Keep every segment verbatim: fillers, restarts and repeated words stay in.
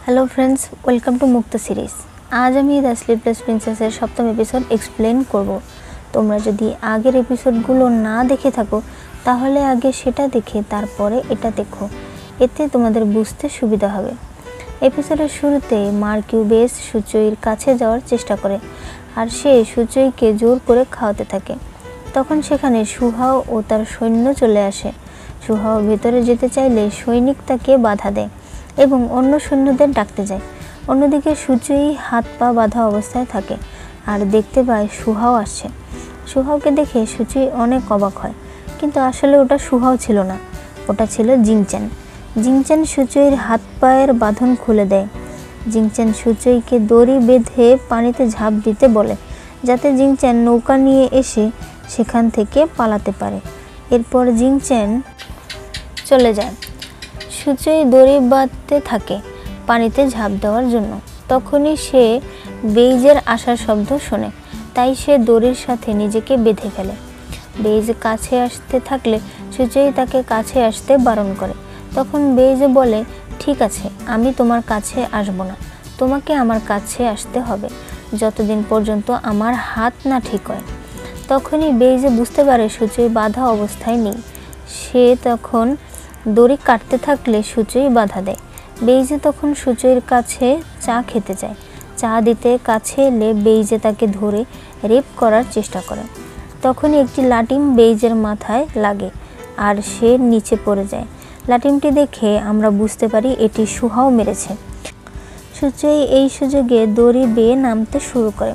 Hello friends, welcome to Mukta series. आज आमी the sleepless प्रिंसेसर सप्तम एपिसोड एक्सप्लेन करब। तोमरा जदि आगेर एपिसोडगुलो ना देखे थाको ताहले आगे सेटा देखे तारपरे एटा देखो, एते तोमादेर बुझते सुविधा होबे। एपिसोडेर शुरूते मार्किउबेस सुचोइर काछे जाওয়ার चेष्टा करे और से सुचोइके जोर करे खाওয়াতে থাকে। तखन सेखाने सुहाओ ओ तार सैन्य चले आसे। सुहाओ भेतरे जेते चाइले सैनिक ताके बाधा देय এবং অন্য সৈন্যদের ডাকতে যায়। অন্যদিকে সুচুই হাত পা বাঁধা অবস্থায় থাকে আর দেখতে পায় সুহাও আসছে। সুহাওকে দেখে সুচুই অনেক অবাক হয়, কিন্তু আসলে ওটা সুহাও ছিল না, ওটা ছিল জিংচেন। জিংচেন সুচুইর হাত পায়ের বাঁধন খুলে দেয়। জিংচেন সুচুইকে দড়ি বেঁধে পানিতে ঝাঁপ দিতে বলে, যাতে জিংচেন নৌকা নিয়ে এসে সেখান থেকে পালাতে পারে। এরপর জিংচেন চলে যায়। সুচুই দড়ি বাঁধতে থাকে পানিতে ঝাঁপ দেওয়ার জন্য। তখনই সে বেইজের আসার শব্দ শোনে, তাই সে দড়ির সাথে নিজেকে বেঁধে ফেলে। বেইজ কাছে আসতে থাকলে সুচুই তাকে কাছে আসতে বারণ করে। তখন বেইজ বলে, ঠিক আছে, আমি তোমার কাছে আসব না, তোমাকে আমার কাছে আসতে হবে যতদিন পর্যন্ত আমার হাত না ঠিক হয়। তখনই বেইজ বুঝতে পারে সুচুই বাঁধা অবস্থায় নেই। সে তখন দড়ি কাটতে থাকলে সুচুই বাধা দেয়। বেইজে তখন সুচুইর কাছে চা খেতে চায়। চা দিতে কাছে এলে বেইজে তাকে ধরে রেপ করার চেষ্টা করে। তখনই একটি লাটিম বেইজের মাথায় লাগে আর সে নিচে পড়ে যায়। লাটিমটি দেখে আমরা বুঝতে পারি এটি সুহাও মেরেছে। সুচুই এই সুযোগে দড়ি বেয়ে নামতে শুরু করে।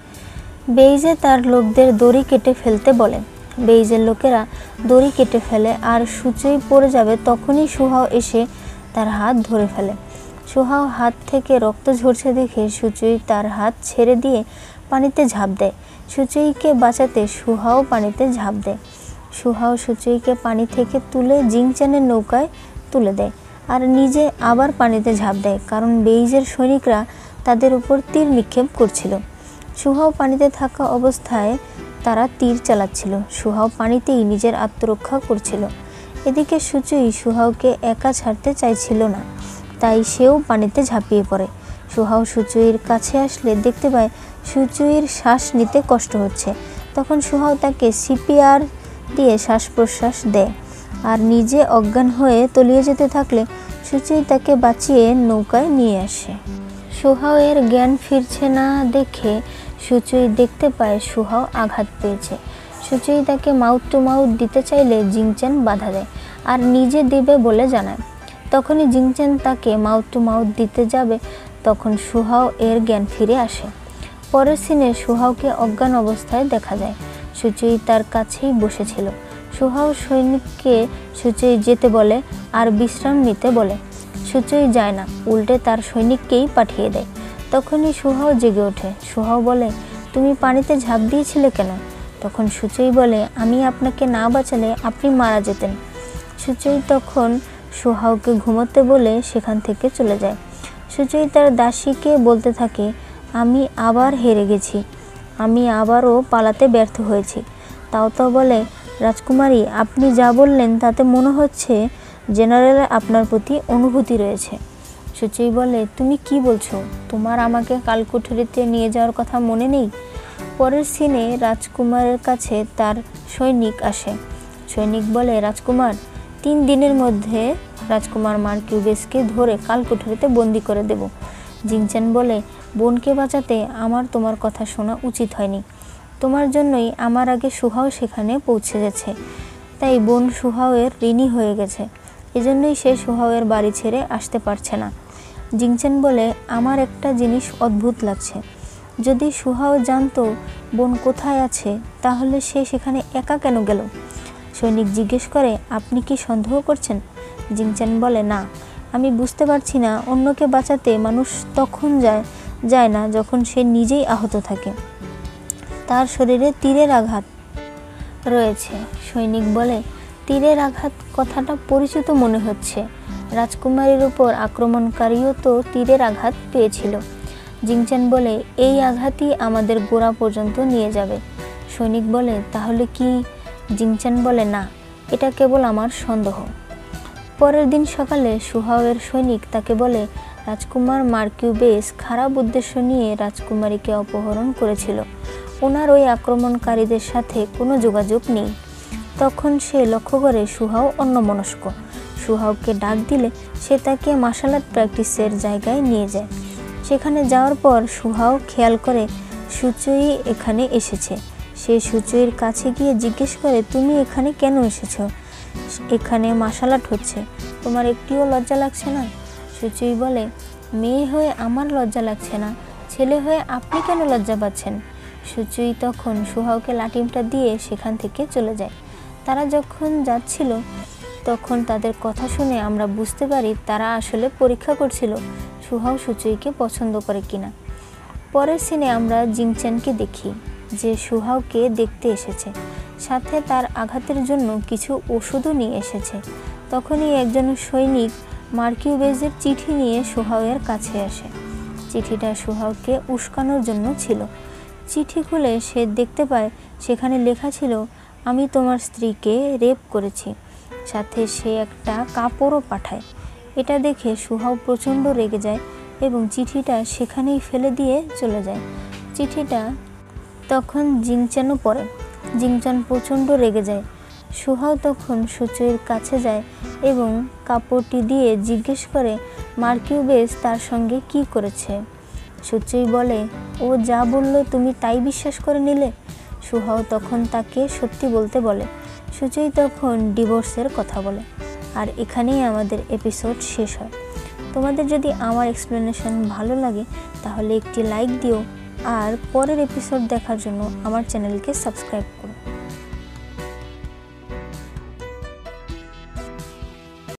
বেইজে তার লোকদের দড়ি কেটে ফেলতে বলে। বেইজের লোকেরা দড়ি কেটে ফেলে আর সুচুই পড়ে যাবে। তখনই সুহাও এসে তার হাত ধরে ফেলে। সুহাও হাত থেকে রক্ত ঝরছে দেখে সুচুই তার হাত ছেড়ে দিয়ে পানিতে ঝাঁপ দেয়। সুচুইকে বাঁচাতে সুহাও পানিতে ঝাঁপ দেয়। সুহাও সুচুইকে পানি থেকে তুলে জিংচেনের নৌকায় তুলে দেয় আর নিজে আবার পানিতে ঝাঁপ দেয়, কারণ বেইজের সৈনিকরা তাদের উপর তীর নিক্ষেপ করছিল। সুহাও পানিতে থাকা অবস্থায় তারা তীর চালাচ্ছিল। সুহাও পানিতেই নিজের আত্মরক্ষা করছিল। এদিকে সুচুই সুহাওকে একা ছাড়তে চাইছিল না, তাই সেও পানিতে ঝাঁপিয়ে পড়ে। সুহাও সুচুইর কাছে আসলে দেখতে পায় সুচুইর শ্বাস নিতে কষ্ট হচ্ছে। তখন সুহাও তাকে সিপিআর দিয়ে শ্বাস প্রশ্বাস দেয় আর নিজে অজ্ঞান হয়ে তলিয়ে যেতে থাকলে সুচুই তাকে বাঁচিয়ে নৌকায় নিয়ে আসে। সুহাও এর জ্ঞান ফিরছে না দেখে সুচুই দেখতে পায় সুহাও আঘাত পেয়েছে। সুচুই তাকে মাউথ টু মাউথ দিতে চাইলে জিংচেন বাধা দেয় আর নিজে দেবে বলে জানায়। তখনই জিংচেন তাকে মাউথ টু মাউথ দিতে যাবে, তখন সুহাও এর জ্ঞান ফিরে আসে। পরের সিনে সুহাওকে অজ্ঞান অবস্থায় দেখা যায়। সুচুই তার কাছেই বসেছিল। সুহাও সৈনিককে সুচুই যেতে বলে আর বিশ্রাম নিতে বলে। সুচুই যায় না, উল্টে তার সৈনিককেই পাঠিয়ে দেয়। তখনই সুহাও জেগে ওঠে। সুহাও বলে, তুমি পানিতে ঝাঁপ দিয়েছিলে কেন? তখন সুচুই বলে, আমি আপনাকে না বাঁচালে আপনি মারা যেতেন। সুচুই তখন সুহাওকে ঘুমোতে বলে সেখান থেকে চলে যায়। সুচুই তার দাসীকে বলতে থাকে, আমি আবার হেরে গেছি, আমি আবারও পালাতে ব্যর্থ হয়েছি। তাও তো বলে, রাজকুমারী, আপনি যা বললেন তাতে মনে হচ্ছে জেনারেলের আপনার প্রতি অনুভূতি রয়েছে। সুচুই বলে, তুমি কি বলছো? তোমার আমাকে কালকুঠুরিতে নিয়ে যাওয়ার কথা মনে নেই? পরের সিনে রাজকুমারের কাছে তার সৈনিক আসে। সৈনিক বলে, রাজকুমার, তিন দিনের মধ্যে রাজকুমার মার্কিউবেসকে ধরে কালকুঠুরিতে বন্দি করে দেব। জিংচেন বলে, বোনকে বাঁচাতে আমার তোমার কথা শোনা উচিত হয়নি। তোমার জন্যই আমার আগে সুহাও সেখানে পৌঁছে গেছে, তাই বোন সুহাওয়ের ঋণী হয়ে গেছে। এজন্যই সে সুহাওয়ের বাড়ি ছেড়ে আসতে পারছে না। জিংচেন বলে, আমার একটা জিনিস অদ্ভুত লাগছে। যদি সুহাও জানতো বোন কোথায় আছে, তাহলে সে সেখানে একা কেন গেল? সৈনিক জিজ্ঞেস করে, আপনি কি সন্দেহ করছেন? জিংচেন বলে, না, আমি বুঝতে পারছি না অন্যকে বাঁচাতে মানুষ তখন যায় যায় না যখন সে নিজেই আহত থাকে, তার শরীরে তীরের আঘাত রয়েছে। সৈনিক বলে, তীরের আঘাত কথাটা পরিচিত মনে হচ্ছে। রাজকুমারীর উপর আক্রমণকারীও তো তীরের আঘাত পেয়েছিল। জিংচেন বলে, এই আঘাতই আমাদের গোড়া পর্যন্ত নিয়ে যাবে। সৈনিক বলে, তাহলে কি? জিংচেন বলে, না, এটা কেবল আমার সন্দেহ। পরের দিন সকালে সুহাওয়ের সৈনিক তাকে বলে, রাজকুমার মার্কিউবেস খারাপ উদ্দেশ্য নিয়ে রাজকুমারীকে অপহরণ করেছিল। ওনার ওই আক্রমণকারীদের সাথে কোনো যোগাযোগ নেই। তখন সে লক্ষ্য করে সুহাও অন্যমনস্ক। সুহাওকে ডাক দিলে সে তাকে মার্শাল আর্ট প্র্যাকটিসের জায়গায় নিয়ে যায়। সেখানে যাওয়ার পর সুহাও খেয়াল করে সুচুই এখানে এসেছে। সে সুচুইয়ের কাছে গিয়ে জিজ্ঞেস করে, তুমি এখানে কেন এসেছো? এখানে মার্শাল আর্ট হচ্ছে, তোমার একটিও লজ্জা লাগছে না? সুচুই বলে, মেয়ে হয়ে আমার লজ্জা লাগছে না, ছেলে হয়ে আপনি কেন লজ্জা পাচ্ছেন? সুচুই তখন সুহাওকে লাঠিমটা দিয়ে সেখান থেকে চলে যায়। তারা যখন যাচ্ছিল তখন তাদের কথা শুনে আমরা বুঝতে পারি তারা আসলে পরীক্ষা করছিল সুহাও সুচুইকে পছন্দ করে কিনা। পরের সিনে আমরা জিংচেনকে দেখি যে সুহাওকে দেখতে এসেছে, সাথে তার আঘাতের জন্য কিছু ওষুধও নিয়ে এসেছে। তখনই একজন সৈনিক মার্কিউবেজের চিঠি নিয়ে সুহাওয়ের কাছে আসে। চিঠিটা সুহাওকে উস্কানোর জন্য ছিল। চিঠি খুলে সে দেখতে পায় সেখানে লেখা ছিল, আমি তোমার স্ত্রীকে রেপ করেছি। সাথে সে একটা কাপড়ও পাঠায়। এটা দেখে সুহাও প্রচণ্ড রেগে যায় এবং চিঠিটা সেখানেই ফেলে দিয়ে চলে যায়। চিঠিটা তখন জিংচেনও পড়ে। জিংচেন প্রচণ্ড রেগে যায়। সুহাও তখন সুচুইয়ের কাছে যায় এবং কাপড়টি দিয়ে জিজ্ঞেস করে মার্কিউবেজ তার সঙ্গে কি করেছে। সুচুই বলে, ও যা বলল তুমি তাই বিশ্বাস করে নিলে? সুহাও তখন তাকে সত্যি বলতে বলে। সুচুই তখন ডিভোর্সের কথা বলে। আর এখানেই আমাদের এপিসোড শেষ হয়। তোমাদের যদি আমার এক্সপ্লেনেশন ভালো লাগে তাহলে একটি লাইক দিও আর পরের এপিসোড দেখার জন্য আমার চ্যানেলকে সাবস্ক্রাইব করো।